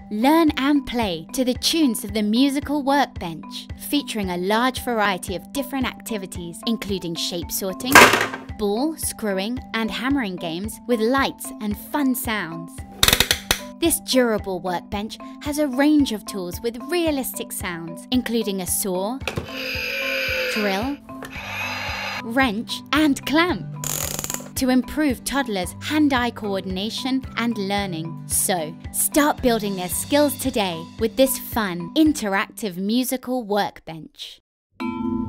Learn and play to the tunes of the Musical Workbench, featuring a large variety of different activities, including shape sorting, ball, screwing, and hammering games with lights and fun sounds. This durable workbench has a range of tools with realistic sounds, including a saw, drill, wrench, and clamp, to improve toddlers' hand-eye coordination and learning. So, start building their skills today with this fun, interactive musical workbench.